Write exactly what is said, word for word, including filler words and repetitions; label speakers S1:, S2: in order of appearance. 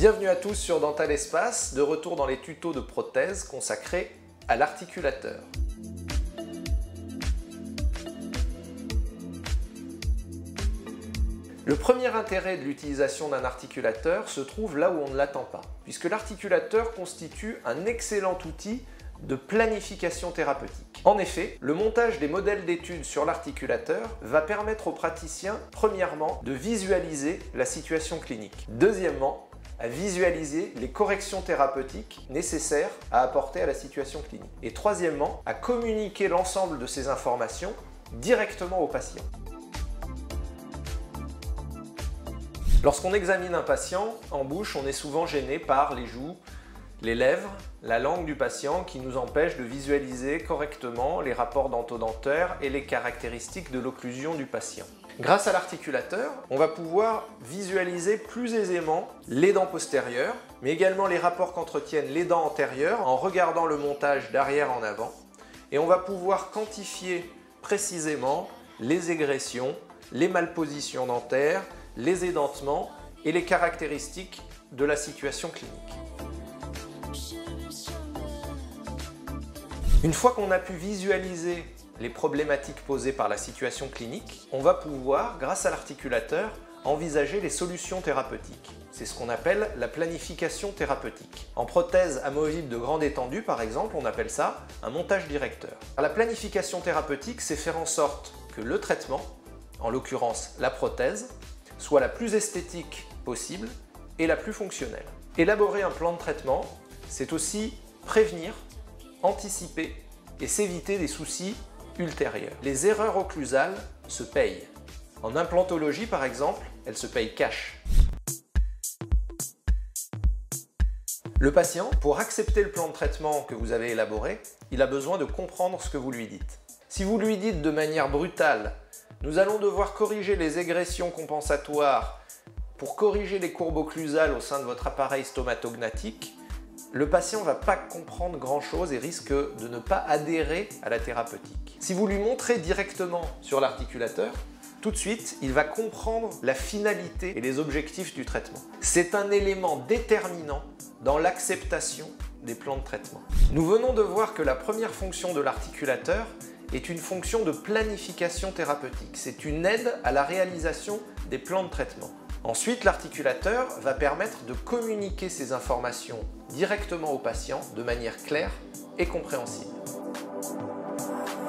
S1: Bienvenue à tous sur Dental Espace, de retour dans les tutos de prothèses consacrés à l'articulateur. Le premier intérêt de l'utilisation d'un articulateur se trouve là où on ne l'attend pas, puisque l'articulateur constitue un excellent outil de planification thérapeutique. En effet, le montage des modèles d'études sur l'articulateur va permettre aux praticiens, premièrement, de visualiser la situation clinique. Deuxièmement, à visualiser les corrections thérapeutiques nécessaires à apporter à la situation clinique. Et troisièmement, à communiquer l'ensemble de ces informations directement au patient. Lorsqu'on examine un patient, en bouche, on est souvent gêné par les joues, les lèvres, la langue du patient qui nous empêche de visualiser correctement les rapports dento-dentaires et les caractéristiques de l'occlusion du patient. Grâce à l'articulateur, on va pouvoir visualiser plus aisément les dents postérieures, mais également les rapports qu'entretiennent les dents antérieures en regardant le montage d'arrière en avant. Et on va pouvoir quantifier précisément les égressions, les malpositions dentaires, les édentements et les caractéristiques de la situation clinique. Une fois qu'on a pu visualiser les problématiques posées par la situation clinique, on va pouvoir, grâce à l'articulateur, envisager les solutions thérapeutiques. C'est ce qu'on appelle la planification thérapeutique. En prothèse amovible de grande étendue, par exemple, on appelle ça un montage directeur. La planification thérapeutique, c'est faire en sorte que le traitement, en l'occurrence la prothèse, soit la plus esthétique possible et la plus fonctionnelle. Élaborer un plan de traitement, c'est aussi prévenir, anticiper et s'éviter des soucis ultérieurs. Les erreurs occlusales se payent. En implantologie, par exemple, elles se payent cash. Le patient, pour accepter le plan de traitement que vous avez élaboré, il a besoin de comprendre ce que vous lui dites. Si vous lui dites de manière brutale « Nous allons devoir corriger les égressions compensatoires pour corriger les courbes occlusales au sein de votre appareil stomatognatique », le patient ne va pas comprendre grand-chose et risque de ne pas adhérer à la thérapeutique. Si vous lui montrez directement sur l'articulateur, tout de suite, il va comprendre la finalité et les objectifs du traitement. C'est un élément déterminant dans l'acceptation des plans de traitement. Nous venons de voir que la première fonction de l'articulateur est une fonction de planification thérapeutique. C'est une aide à la réalisation des plans de traitement. Ensuite, l'articulateur va permettre de communiquer ces informations directement au patient de manière claire et compréhensible.